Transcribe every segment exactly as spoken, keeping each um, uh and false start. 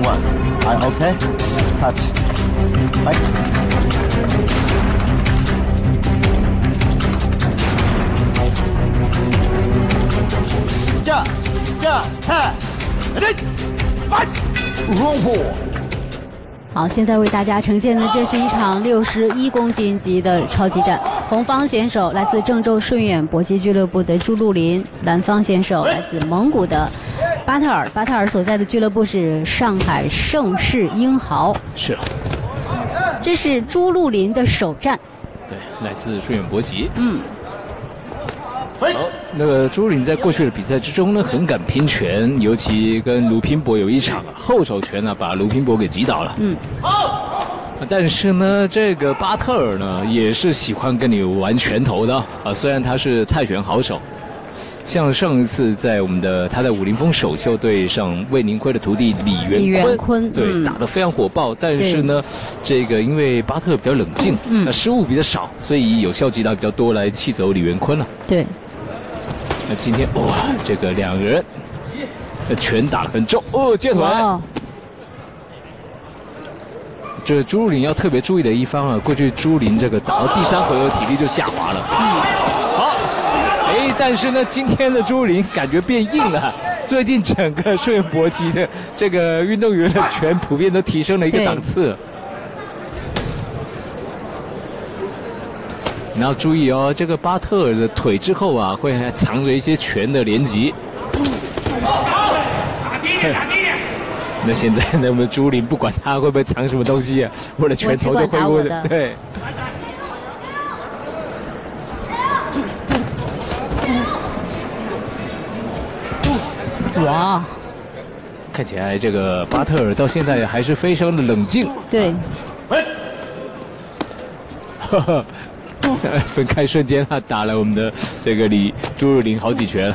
one. I okay? Touch. Fight. Ja, ja, ha, ready, fight. Roll four. 好，现在为大家呈现的这是一场六十一公斤级的超级战。红方选手来自郑州顺远搏击俱乐部的朱路林，蓝方选手来自蒙古的巴特尔。巴特尔所在的俱乐部是上海盛世英豪。 是。 这是朱路林的首战。 对，来自顺远搏击。 嗯。 好，那个朱琳在过去的比赛之中呢，很敢拼拳，尤其跟卢拼搏有一场后手拳呢，把卢拼搏给击倒了。 嗯。 但是呢，这个巴特尔呢，也是喜欢跟你玩拳头的啊。虽然他是泰拳好手，像上一次在我们的他在武林风首秀对上魏宁辉的徒弟李元李元坤， 对、嗯、打得非常火爆。但是呢，这个因为巴特尔比较冷静，嗯，那失误比较少，所以有效击打比较多，来气走李元坤了。 对。 那今天哇，这个两个人拳打得很重哦，接腿。这朱路林要特别注意的一方啊，过去朱琳这个打到第三回合体力就下滑了。嗯，好，哎，但是呢，今天的朱路林感觉变硬了。最近整个顺远搏击的这个运动员的拳普遍都提升了一个档次。你要注意哦，这个巴特尔的腿之后啊，会还藏着一些拳的连击。那现在呢，我们朱琳不管他会不会藏什么东西啊，我的拳头都挥过的。对。 哇！ 看起来这个巴特尔到现在还是非常的冷静。 对。 呵呵。分开瞬间，他打了我们的这个李朱路林好几拳。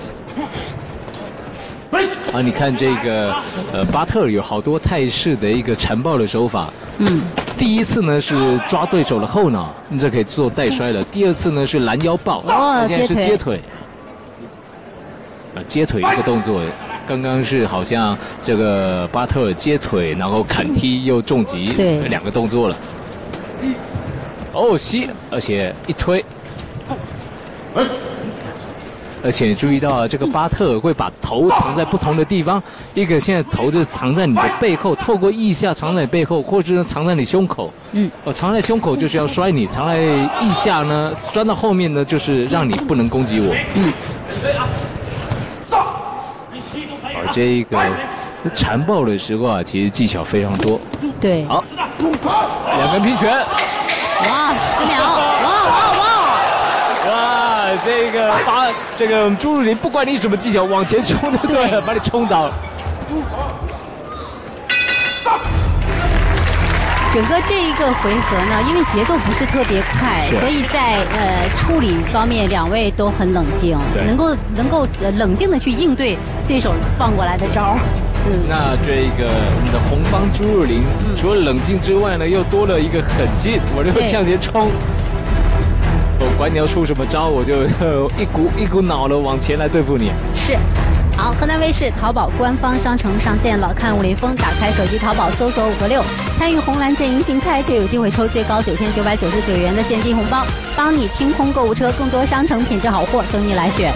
啊，你看这个呃，巴特尔有好多泰式的一个缠抱的手法。 嗯。 第一次呢是抓对手的后脑，你这可以做带摔了。第二次呢是拦腰抱， 哦， 现在是接腿。啊，接腿一个动作，刚刚是好像这个巴特尔接腿，然后砍踢又重击， 对， 两个动作了。哦，吸，而且一推，而且注意到啊，这个巴特尔会把头藏在不同的地方，一个现在头就藏在你的背后，透过腋下藏在你背后，或者呢藏在你胸口。 嗯， 哦，藏在胸口就是要摔你，藏在腋下呢，钻到后面呢就是让你不能攻击我。嗯。而这个缠抱的时候啊，其实技巧非常多。 对。 好，两个人拼拳。 哇，十秒！哇哇哇！ 哇，这个把这个朱路林不管你什么技巧，往前冲就对了，把你冲倒。 整个这一个回合呢，因为节奏不是特别快，所以在呃处理方面，两位都很冷静，能够能够冷静的去应对对手放过来的招。 嗯，那这个你的红方朱路林，嗯、除了冷静之外呢，又多了一个狠劲，我就会向前冲。我管你要出什么招，我就一股一股脑的往前来对付你。 是。好，河南卫视淘宝官方商城上线了，看武林风，打开手机淘宝搜索五个六，参与红蓝阵营竞猜就有机会抽最高九千九百九十九元的现金红包，帮你清空购物车，更多商城品质好货等你来选。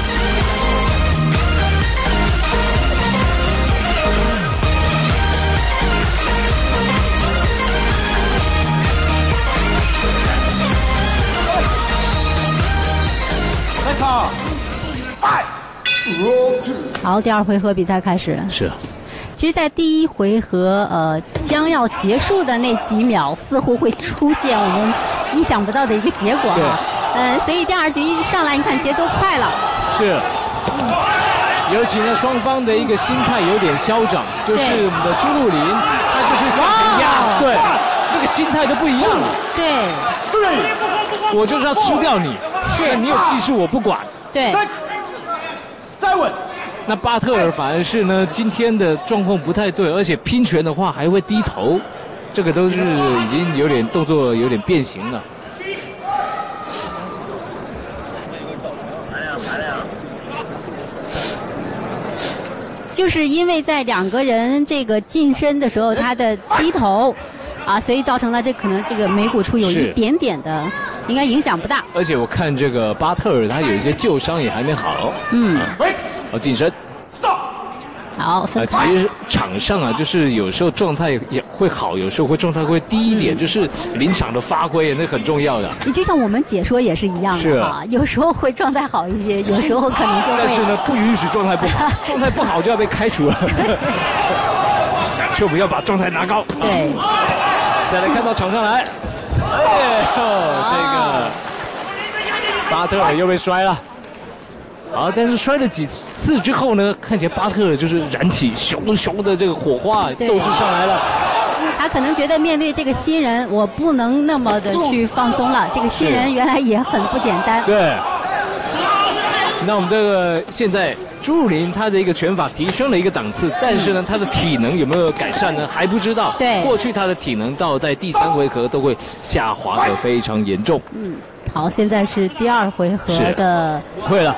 来场，拜。 好，第二回合比赛开始。 是。 其实，在第一回合呃将要结束的那几秒，似乎会出现我们意想不到的一个结果哈。嗯，所以第二局一上来，你看节奏快了。 是。尤其呢，双方的一个心态有点嚣张，就是我们的朱路林，他就是向前压，对，这个心态都不一样了。 对。 对。我就是要吃掉你。 是。 你有技术我不管。 对。 再稳。 那巴特尔反而是呢，今天的状况不太对，而且拼拳的话还会低头，这个都是已经有点动作有点变形了。 就是因为在两个人这个近身的时候，他的低头。啊，所以造成了这可能这个眉骨处有一点点的，应该影响不大。 而且我看这个巴特尔他有一些旧伤也还没好。 嗯， 好近身。 好， 啊，其实场上啊，就是有时候状态也会好，有时候会状态会低一点，嗯、就是临场的发挥，那很重要的。 就像我们解说也是一样的哈，有时候会状态好一些，有时候可能就会。 但是呢，不允许状态不好，状态不好就要被开除了。所以我们要把状态拿高。 对。 再来看到场上来，哎呦，这个巴特尔又被摔了。好，但是摔了几次之后呢，看起来巴特尔就是燃起熊熊的这个火花，斗志上来了。 他可能觉得面对这个新人，我不能那么的去放松了。这个新人原来也很不简单。 对。那我们这个现在朱汝麟他的一个拳法提升了一个档次，但是呢，他的体能有没有改善呢？还不知道。 对。过去他的体能到在第三回合都会下滑得非常严重。 嗯。好，现在是第二回合的。 会了。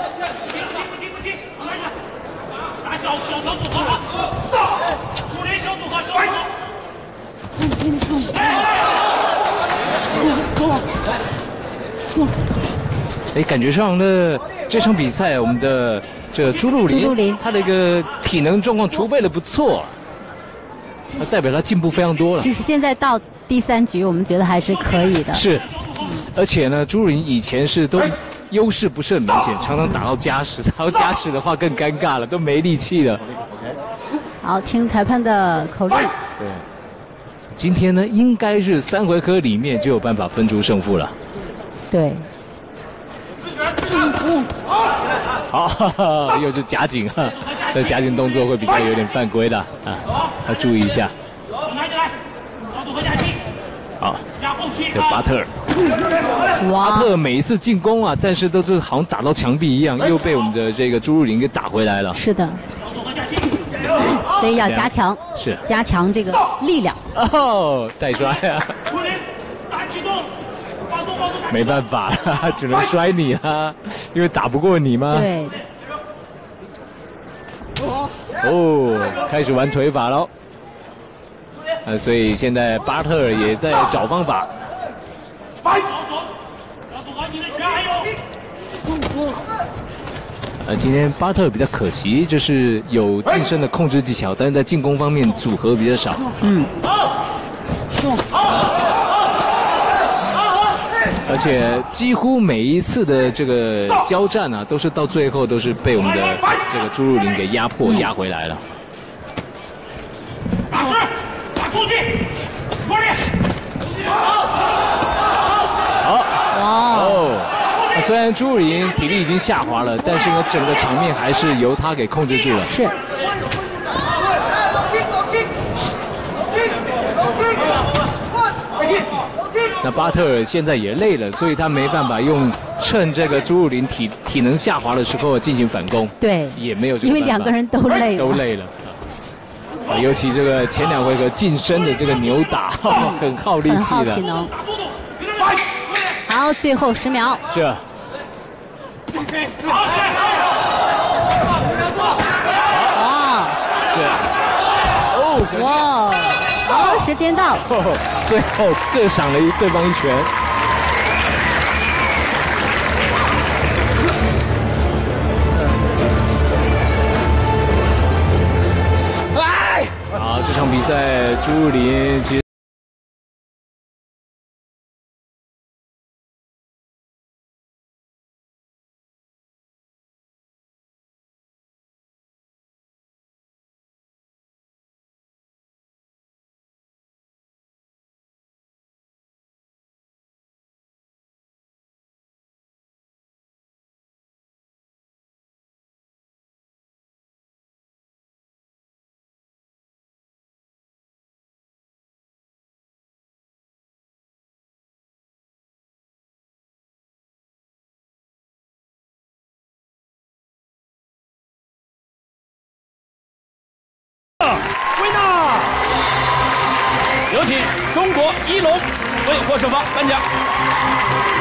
哎，感觉上呢，这场比赛我们的这个朱汝麟，他的一个体能状况储备的不错，那代表他进步非常多了。 其实现在到第三局，我们觉得还是可以的。 是，而且呢，朱汝麟以前是都优势不是很明显，常常打到加时，打到加时的话更尴尬了，都没力气了。 好，听裁判的口令。 对。今天呢，应该是三回合里面就有办法分出胜负了。 对。 好，哈哈，又是夹紧哈，这夹紧动作会比较有点犯规的啊，要注意一下。好，这巴特尔，巴特尔每一次进攻啊，但是都是好像打到墙壁一样，又被我们的这个朱汝麟给打回来了。 是的。所以要加强， 是加强这个力量。 哦，带摔啊！没办法了，只能摔你了，因为打不过你嘛。 对。 哦，开始玩腿法喽。呃，所以现在巴特尔也在找方法。呃，今天巴特尔比较可惜，就是有近身的控制技巧，但是在进攻方面组合比较少。 嗯。 而且几乎每一次的这个交战啊，都是到最后都是被我们的这个朱汝麟给压迫、压回来了。 打势，打出去，快点！ 好，哇哦！虽然朱汝麟体力已经下滑了，但是呢，整个场面还是由他给控制住了。 是。 那巴特尔现在也累了，所以他没办法用趁这个朱汝麟体体能下滑的时候进行反攻。 对， 也没有这个因为两个人都累了， 都累了。啊，尤其这个前两回合近身的这个扭打，很耗力气的。 很耗体能。好，最后十秒。 是。 哇！ 是。哦， 哇！好，时间到。 哦，最后各赏了一对方一拳。好，这场比赛朱汝麟其实。有请中国一龙为获胜方颁奖。